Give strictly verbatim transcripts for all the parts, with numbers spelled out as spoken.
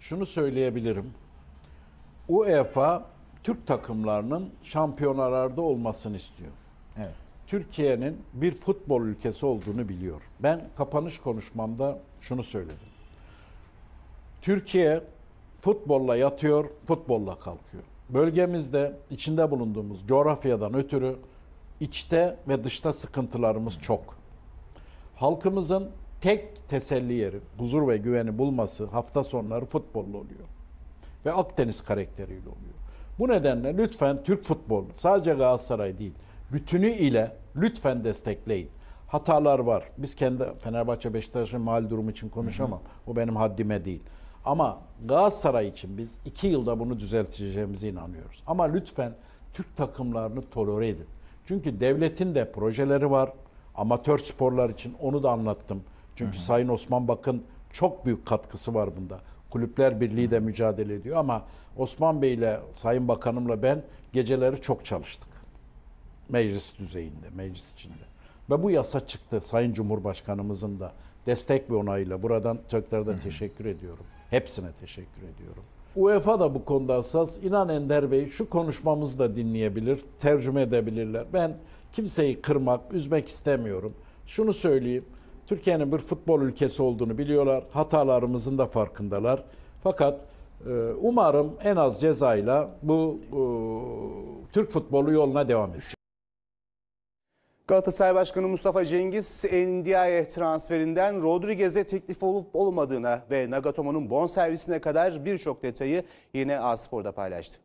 şunu söyleyebilirim. UEFA Türk takımlarının şampiyonalarda olmasını istiyor. Evet. Türkiye'nin bir futbol ülkesi olduğunu biliyor. Ben kapanış konuşmamda şunu söyledim. Türkiye futbolla yatıyor, futbolla kalkıyor. Bölgemizde içinde bulunduğumuz coğrafyadan ötürü içte ve dışta sıkıntılarımız çok. Halkımızın tek teselli yeri, huzur ve güveni bulması hafta sonları futbolla oluyor. Ve Akdeniz karakteriyle oluyor. Bu nedenle lütfen Türk futbolu, sadece Galatasaray değil, bütünü ile lütfen destekleyin. Hatalar var. Biz kendi Fenerbahçe, Beşiktaş'ın mal durumu için konuşamam. Hı hı. O benim haddime değil. Ama Galatasaray için biz iki yılda bunu düzelteceğimize inanıyoruz. Ama lütfen Türk takımlarını tolere edin. Çünkü devletin de projeleri var. Amatör sporlar için onu da anlattım. Çünkü hı hı. Sayın Osman Bakın çok büyük katkısı var bunda. Kulüpler Birliği de mücadele ediyor ama Osman Bey ile Sayın Bakanımla ben geceleri çok çalıştık. Meclis düzeyinde, meclis içinde. Ve bu yasa çıktı. Sayın Cumhurbaşkanımızın da destek ve onayıyla. Buradan tekrar da teşekkür ediyorum. Hepsine teşekkür ediyorum. UEFA da bu konuda hassas. İnan Ender Bey şu konuşmamızı da dinleyebilir, tercüme edebilirler. Ben kimseyi kırmak, üzmek istemiyorum. Şunu söyleyeyim. Türkiye'nin bir futbol ülkesi olduğunu biliyorlar. Hatalarımızın da farkındalar. Fakat umarım en az cezayla bu Türk futbolu yoluna devam edecek. Galatasaray Başkanı Mustafa Cengiz, N D I transferinden Rodriguez'e teklif olup olmadığına ve Nagatomo'nun bonservisine kadar birçok detayı yine A-Spor'da paylaştı.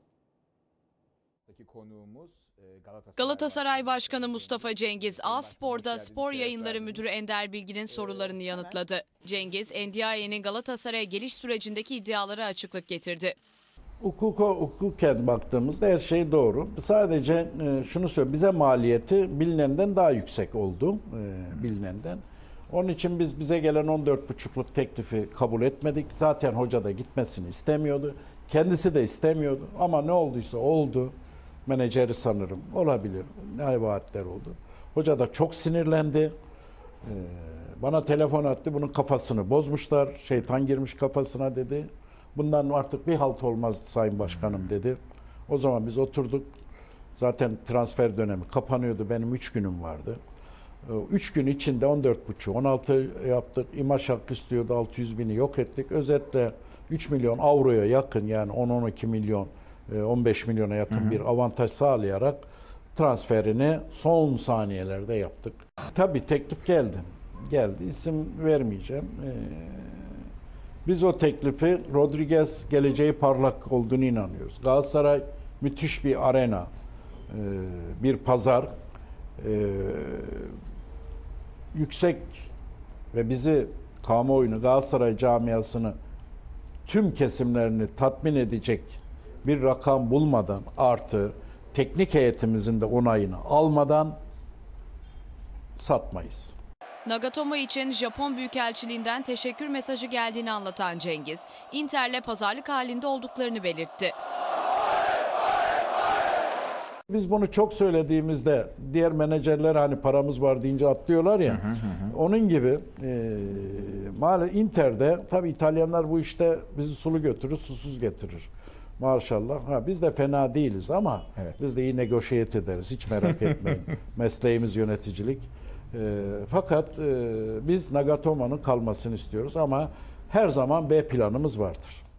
Galatasaray Başkanı Mustafa Cengiz, A-Spor'da Spor Yayınları Müdürü Ender Bilgin'in sorularını yanıtladı. Cengiz, N D I'nin Galatasaray'a geliş sürecindeki iddialara açıklık getirdi. Hukuka, hukuken baktığımızda her şey doğru. Sadece e, şunu söyleyeyim, bize maliyeti bilinenden daha yüksek oldu. E, bilinenden. Onun için biz bize gelen on dört buçukluk teklifi kabul etmedik. Zaten hoca da gitmesini istemiyordu. Kendisi de istemiyordu. Ama ne olduysa oldu. Menajeri sanırım. Olabilir. Ne vaatler oldu. Hoca da çok sinirlendi. E, bana telefon attı. Bunun kafasını bozmuşlar. Şeytan girmiş kafasına dedi. Bundan artık bir halt olmaz Sayın Başkanım dedi. O zaman biz oturduk. Zaten transfer dönemi kapanıyordu. Benim üç günüm vardı. Üç gün içinde on dört buçuk, on altı yaptık. İmaj hakkı istiyordu. altı yüz bini yok ettik. Özetle üç milyon avroya yakın, yani on on iki milyon, on beş milyona yakın hı hı. bir avantaj sağlayarak transferini son saniyelerde yaptık. Tabii teklif geldi. Geldi. İsim vermeyeceğim. Ee, Biz o teklifi, Rodriguez geleceği parlak olduğunu inanıyoruz. Galatasaray müthiş bir arena, bir pazar, yüksek ve bizi, kamuoyunu, Galatasaray camiasını, tüm kesimlerini tatmin edecek bir rakam bulmadan, artı teknik heyetimizin de onayını almadan satmayız. Nagatomo için Japon Büyükelçiliğinden teşekkür mesajı geldiğini anlatan Cengiz, Inter'le pazarlık halinde olduklarını belirtti. Biz bunu çok söylediğimizde diğer menajerler hani paramız var deyince atlıyorlar ya. Hı hı hı. Onun gibi e, maalesef Inter'de tabii İtalyanlar bu işte bizi sulu götürür, susuz getirir. Maşallah. Ha, biz de fena değiliz ama evet. Biz de iyi negoşiyet ederiz. Hiç merak etmeyin. Mesleğimiz yöneticilik. E, fakat e, biz Nagatomo'nun kalmasını istiyoruz ama her zaman B planımız vardır.